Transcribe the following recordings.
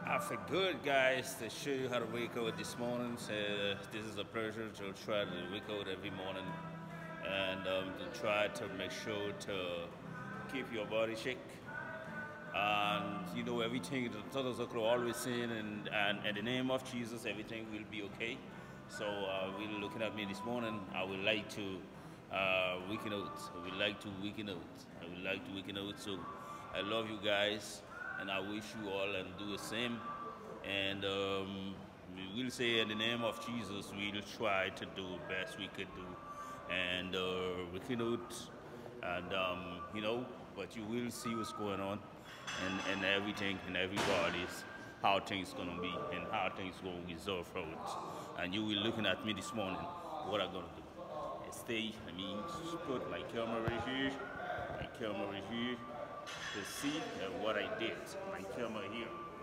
I feel good, guys, to show you how to wake up this morning. So, this is a pleasure to try to wake up every morning and to try to make sure to keep your body shake. And you know, everything, the Total Zocro always saying, and in the name of Jesus, everything will be okay. So, we're looking at me this morning. I would like to weaken out. I would like to weaken out. I would like to weaken out. So, I love you guys, and I wish you all and do the same. And we will say in the name of Jesus, we'll try to do the best we could do. And we can do it. And, but you will see what's going on and everything and everybody's, how things going to be and how things going to resolve out. And you will looking at me this morning, what I'm going to do. Put my camera right here, to see what I did. My camera here.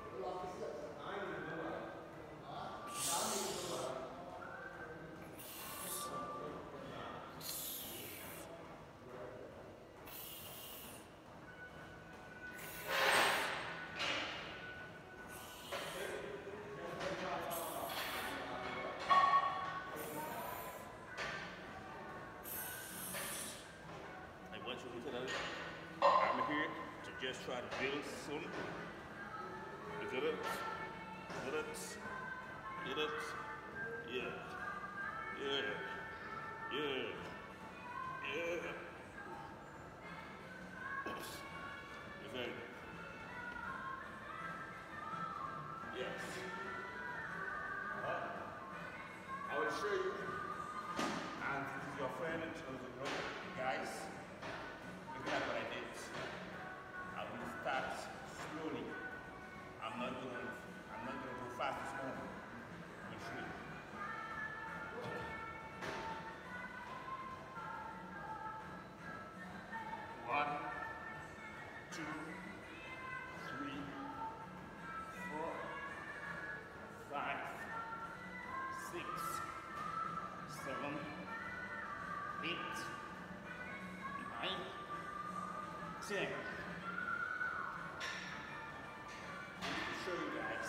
I'm here to just try to build some. Look at it. Yeah. Okay. Yes. I will show you. And this is your friend and guys. Look at what I did. I will start slowly. I'm not gonna go fast this morning. I will show you. One, two, three, four, five, six, seven, 8, 9, 10. To show you guys,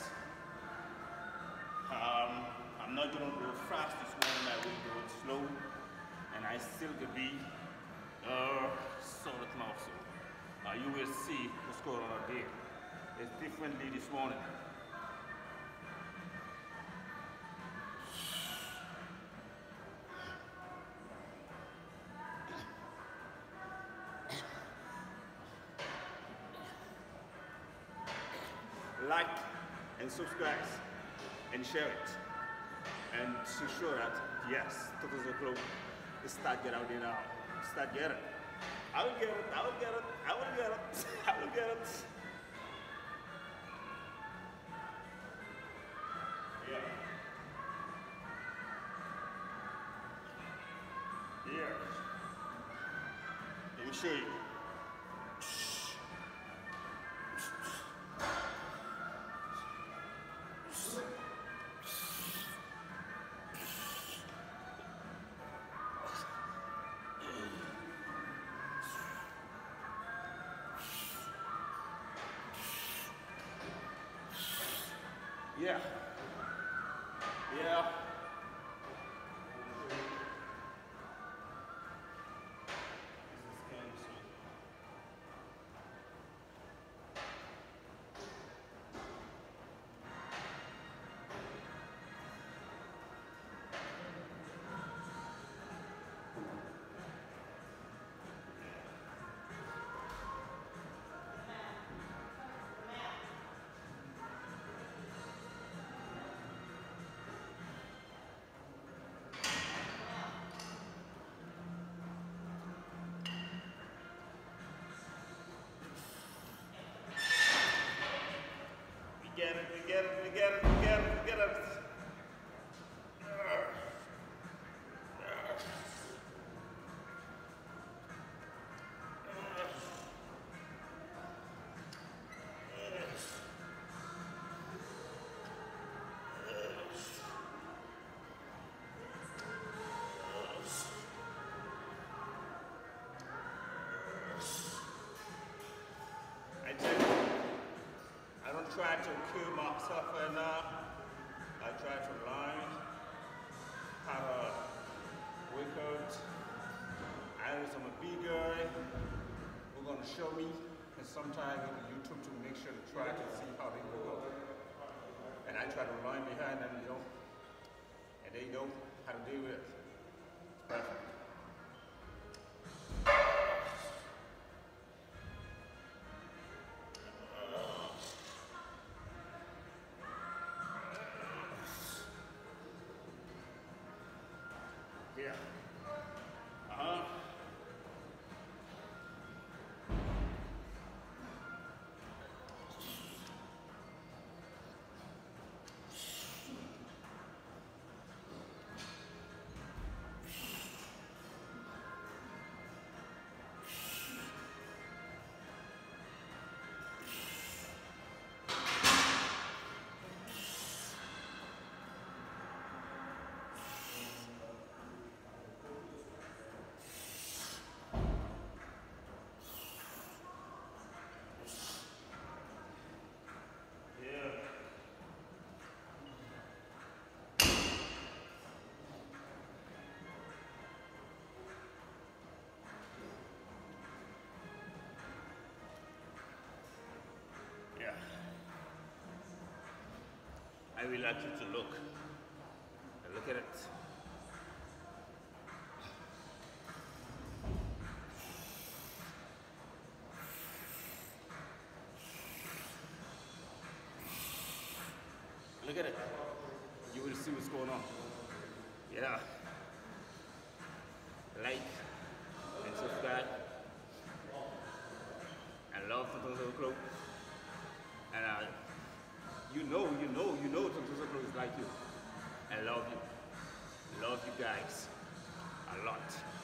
I'm not going to go fast this morning. I will go slow, and I still could be sort of close. You will see what's going on there. It's differently this morning. Like and subscribe and share it, and to show that yes, Total Zocro start get out there now. Start get it. I will get it. Yeah. Let me show you. Yeah. We get it. try to kill myself and I try to learn how to work out. I was a big guy who's gonna show me, and sometimes I go to YouTube to make sure to try to see how they work out. And I try to learn behind them, you know, and they know how to deal with it. It's perfect. Yeah. I would like you to look. Look at it. Look at it. You will see what's going on. Yeah. Like and subscribe. I love Tonton Club. And you know Tonton Club is like you. I love you. Love you guys a lot.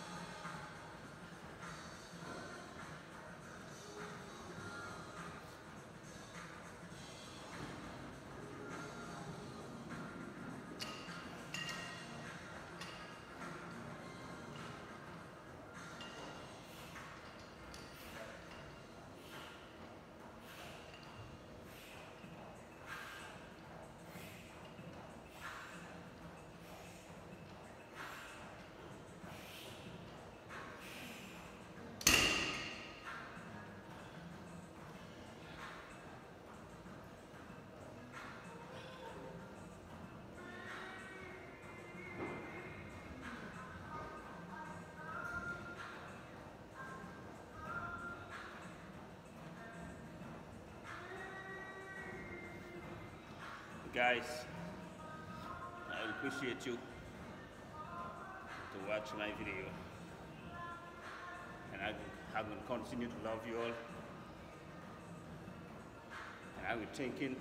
Guys, I appreciate you to watch my video, and I will continue to love you all, and I will thinking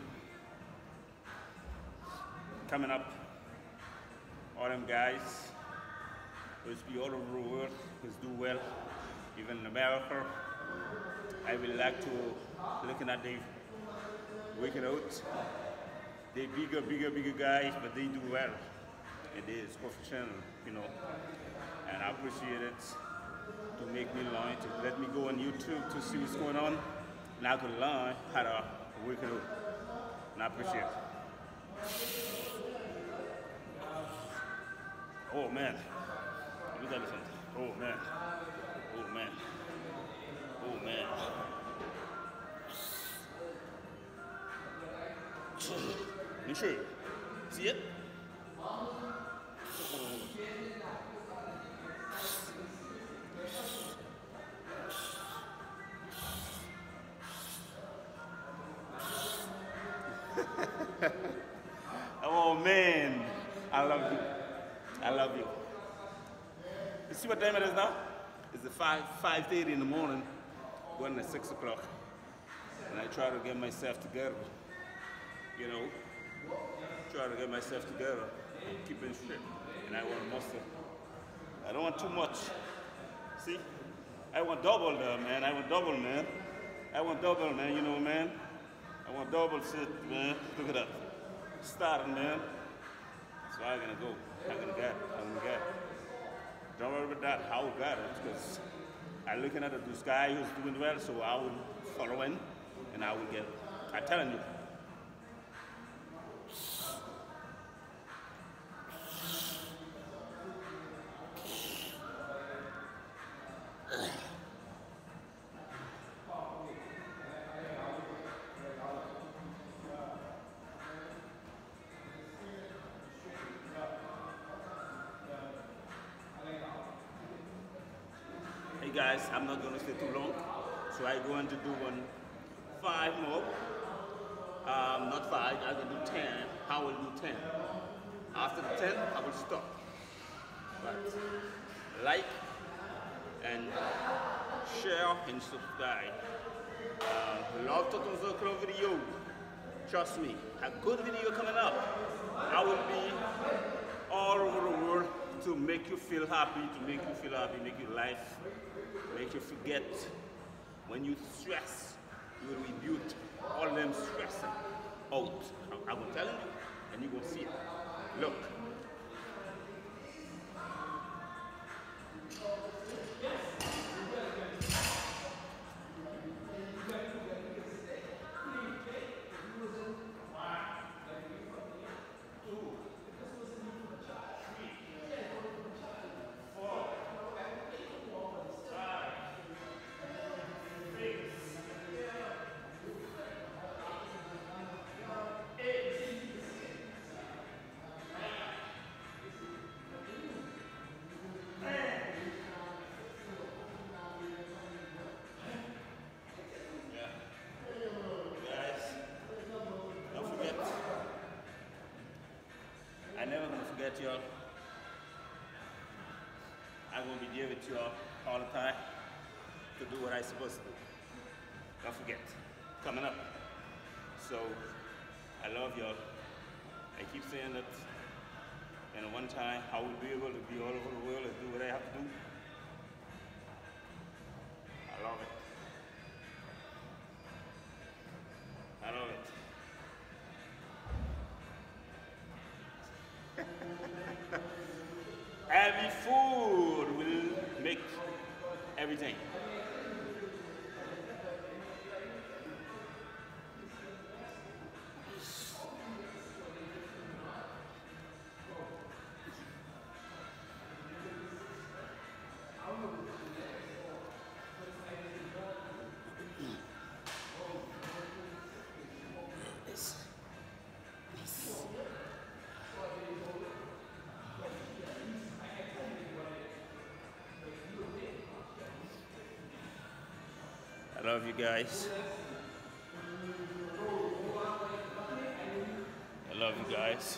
coming up all them guys who's be all over the world, who's do well, even in America. I would like to looking at the working out. They bigger guys, but they do well. It is professional, you know. And I appreciate it to make me learn, to let me go on YouTube to see what's going on. And I could learn how to work it out. And I appreciate it. Oh man. Let me tell you something. Oh man. Oh man. Oh man. You sure? See it? Oh man, I love you. I love you. You see what time it is now? It's the 5:30 in the morning, going at 6 o'clock. And I try to get myself together, you know. Try to get myself together and keep in shape. And I want muscle. I don't want too much. See? I want double there, man. I want double, man. I want double, man. You know, man. I want double shit, man. Look at that. Starting, man. So I'm gonna go. I'm gonna get it. I'm gonna get it. Don't worry about that. I will get it because I'm looking at this guy who's doing well, so I will follow in and I will get it. I'm telling you. guys, I'm not going to stay too long. So I'm going to do 5 more. Not 5, I will do 10. I will do 10. After the 10, I will stop. But like and share and subscribe. Love Total Circle video. Trust me, a good video coming up. I will be all over the world to make you feel happy, make your life, make you forget. When you stress, you will rebuke all them stressing out. I will tell you, and you will see it. Look. I'm never going to forget y'all. I'm going to be there with y'all all the time to do what I'm supposed to do. Don't forget, coming up. So, I love y'all. I keep saying that, and one time I will be able to be all over the world and do what I have to do. I love it. I love it. Every food will make everything. I love you guys. I love you guys.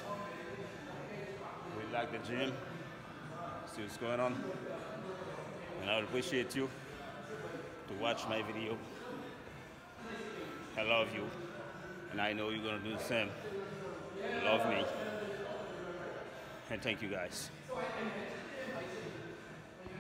We like the gym. See what's going on. And I would appreciate you to watch my video. I love you. And I know you're going to do the same. Love me. And thank you guys.